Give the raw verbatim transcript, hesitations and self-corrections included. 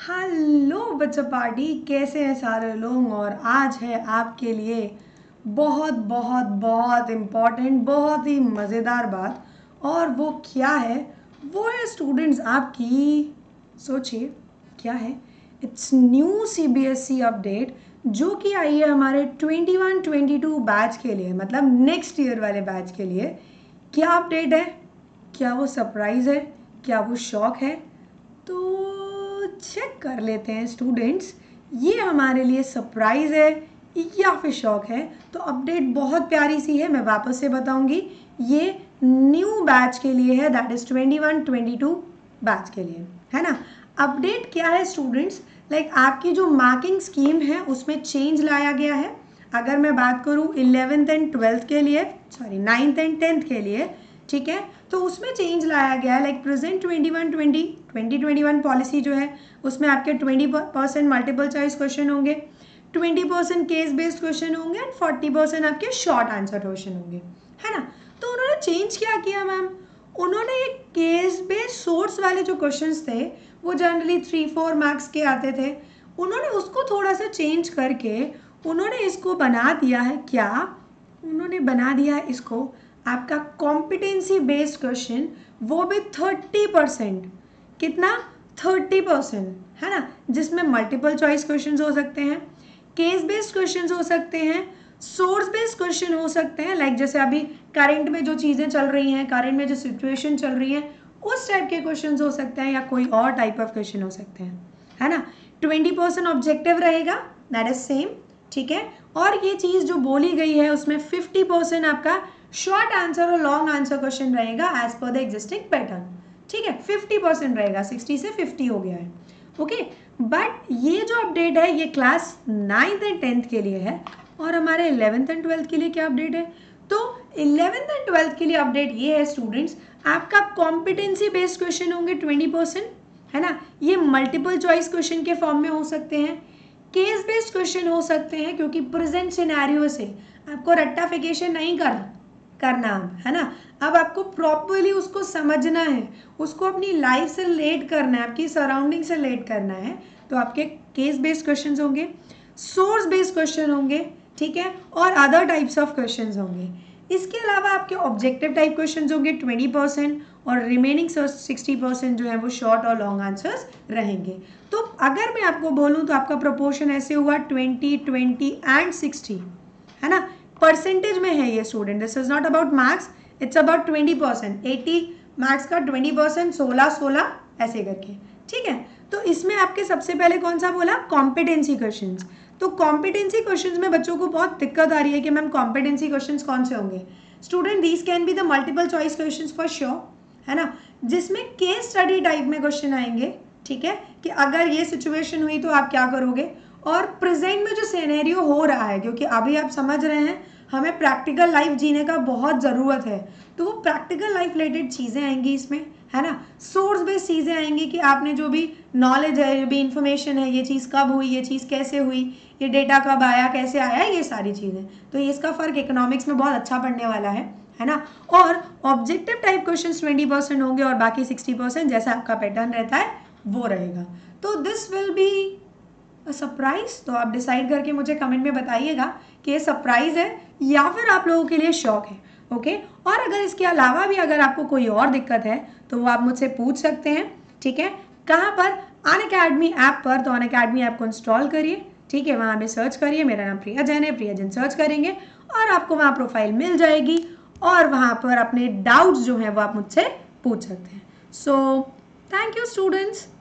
Hello बच्चा party, कैसे हैं सारे लोग। और आज है आपके लिए बहुत बहुत बहुत इम्पॉर्टेंट, बहुत ही मज़ेदार बात। और वो क्या है? वो है स्टूडेंट्स आपकी, सोचिए क्या है। इट्स न्यू सीबीएसई अपडेट जो कि आई है हमारे twenty one twenty two batch के लिए, मतलब नेक्स्ट ईयर वाले बैच के लिए। क्या अपडेट है? क्या वो सरप्राइज़ है? क्या वो शॉक है? तो चेक कर लेते हैं स्टूडेंट्स, ये हमारे लिए सरप्राइज़ है या फिर शॉक है। तो अपडेट बहुत प्यारी सी है, मैं वापस से बताऊंगी। ये न्यू बैच के लिए है, that is twenty one twenty two batch के लिए, है ना। अपडेट क्या है स्टूडेंट्स? लाइक like आपकी जो मार्किंग स्कीम है उसमें चेंज लाया गया है। अगर मैं बात करूँ इलेवेंथ एंड ट्वेल्थ के लिए, सॉरी नाइन्थ एंड टेंथ के लिए, ठीक है, तो उसमें चेंज लाया गया है। Like present twenty one twenty twenty twenty one policy जो है उसमें आपके twenty percent multiple choice question होंगे, twenty percent case based question होंगे एंड फोर्टी परसेंट आपके शॉर्ट आंसर क्वेश्चन होंगे, है ना। तो उन्होंने चेंज क्या किया मैम? उन्होंने एक केस बेस्ड सोर्स वाले जो क्वेश्चंस थे वो जनरली थ्री फोर मार्क्स के आते थे, उन्होंने उसको थोड़ा सा चेंज करके उन्होंने इसको बना दिया है। क्या उन्होंने बना दिया है इसको? आपका कॉम्पिटेंसी बेस्ड क्वेश्चन, वो भी थर्टी परसेंट। कितना? थर्टी परसेंट, है ना, जिसमें मल्टीपल चॉइस क्वेश्चंस हो सकते हैं, केस बेस्ड क्वेश्चंस हो सकते हैं, सोर्स बेस्ड क्वेश्चन हो सकते हैं। लाइक जैसे अभी करंट में जो चीज़ें चल रही हैं, करंट में जो सिचुएशन चल रही है उस टाइप के क्वेश्चंस हो सकते हैं, या कोई और टाइप ऑफ क्वेश्चन हो सकते हैं, है ना। ट्वेंटी परसेंट ऑब्जेक्टिव रहेगा, दैट इज सेम, ठीक है। और ये चीज़ जो बोली गई है उसमें फिफ्टी परसेंट आपका शॉर्ट आंसर और लॉन्ग आंसर क्वेश्चन रहेगा as per the existing pattern, ठीक है। फिफ्टी परसेंट रहेगा, सिक्सटी से फिफ्टी हो गया है, ओके। बट ये जो अपडेट है ये क्लास नाइन्थ एंड टेंथ के लिए है, और हमारे इलेवेंथ एंड ट्वेल्थ के लिए क्या अपडेट है? तो इलेवेंथ एंड ट्वेल्थ के लिए अपडेट ये है स्टूडेंट्स, आपका कॉम्पिटेंसी बेस्ड क्वेश्चन होंगे ट्वेंटी परसेंट, है ना। ये मल्टीपल चॉइस क्वेश्चन के फॉर्म में हो सकते हैं, केस बेस्ड क्वेश्चन हो सकते हैं, क्योंकि प्रेजेंट सिनेरियो से आपको रट्टाफिकेशन नहीं करना करना है ना। अब आपको प्रॉपरली उसको समझना है, उसको अपनी लाइफ से रिलेट करना है, आपकी सराउंडिंग से रिलेट करना है। तो आपके केस बेस्ड क्वेश्चंस होंगे, सोर्स बेस्ड क्वेश्चन होंगे, ठीक है, और अदर टाइप्स ऑफ क्वेश्चंस होंगे। इसके अलावा आपके ऑब्जेक्टिव टाइप क्वेश्चंस होंगे ट्वेंटी परसेंट, और रिमेनिंग सिक्सटी परसेंट जो है वो शॉर्ट और लॉन्ग आंसर्स रहेंगे। तो अगर मैं आपको बोलूँ तो आपका प्रोपोर्शन ऐसे हुआ ट्वेंटी ट्वेंटी एंड सिक्सटी, है ना। परसेंटेज में है ये student, this is not about marks, it's about twenty percent. Eighty marks का ट्वेंटी परसेंट, सोलह सोलह ऐसे करके, ठीक है। तो इसमें आपके सबसे पहले कौन सा बोला? Competency questions. तो कॉम्पिटेंसी क्वेश्चंस में बच्चों को बहुत दिक्कत आ रही है कि मैम कॉम्पिटेंसी क्वेश्चंस कौन से होंगे। Student these can be the multiple choice questions for sure, है ना, जिसमें केस स्टडी टाइप में क्वेश्चन आएंगे, ठीक है, कि अगर ये सिचुएशन हुई तो आप क्या करोगे, और प्रेजेंट में जो सिनेरियो हो रहा है, क्योंकि अभी आप समझ रहे हैं हमें प्रैक्टिकल लाइफ जीने का बहुत ज़रूरत है, तो वो प्रैक्टिकल लाइफ रिलेटेड चीज़ें आएंगी इसमें, है ना। सोर्स बेस्ड चीज़ें आएंगी कि आपने जो भी नॉलेज है, जो भी इंफॉर्मेशन है, ये चीज़ कब हुई, ये चीज़ कैसे हुई, ये डेटा कब आया, कैसे आया, ये सारी चीज़ें। तो ये इसका फ़र्क इकोनॉमिक्स में बहुत अच्छा पड़ने वाला है, है ना। और objective type question twenty percent होंगे और बाकी सिक्सटी परसेंट जैसा आपका पैटर्न रहता है वो रहेगा। तो दिस विल बी सरप्राइज। तो आप डिसाइड करके मुझे कमेंट में बताइएगा कि ये सरप्राइज है या फिर आप लोगों के लिए शौक है, ओके। और अगर इसके अलावा भी अगर आपको कोई और दिक्कत है तो वो आप मुझसे पूछ सकते हैं, ठीक है। कहाँ पर? अनअकैडमी ऐप पर। तो अनअकैडमी ऐप को इंस्टॉल करिए, ठीक है, वहाँ पे सर्च करिए, मेरा नाम प्रिया जैन है, प्रिया जैन सर्च करेंगे और आपको वहाँ प्रोफाइल मिल जाएगी, और वहाँ पर अपने डाउट्स जो हैं वो आप मुझसे पूछ सकते हैं। So thank you students.